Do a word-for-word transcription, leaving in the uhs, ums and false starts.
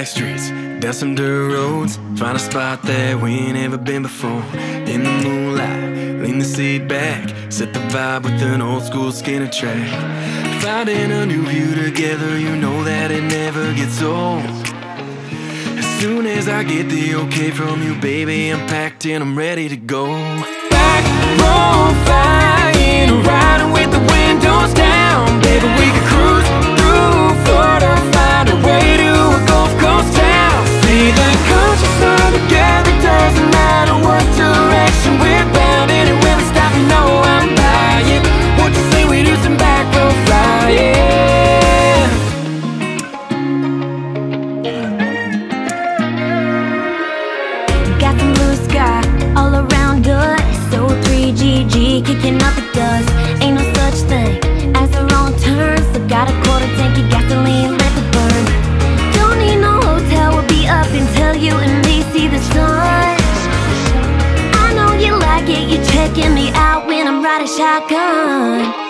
back streets, down some dirt roads, find a spot that we ain't ever been before. In the moonlight, lean the seat back, set the vibe with an old school Skinner track. Finding a new view together, you know that it never gets old. As soon as I get the okay from you, baby, I'm packed and I'm ready to go. Backroad Flyin, riding with the windows down. Baby, we could cruise through Florida, find a way to a Gulf Coast town. See the countryside together, doesn't matter what direction we're bound. Anywhere we stop, you know I'm buying. What you say we do some backroad flying? Got some blue sky all around us, so three G G kicking up the dust. Ain't no such thing as a wrong turn, so got a quarter tank of gasoline, let it burn. Don't need no hotel, we'll be up until you and me see the sun. I know you like it, you're checking me out when I'm riding shotgun.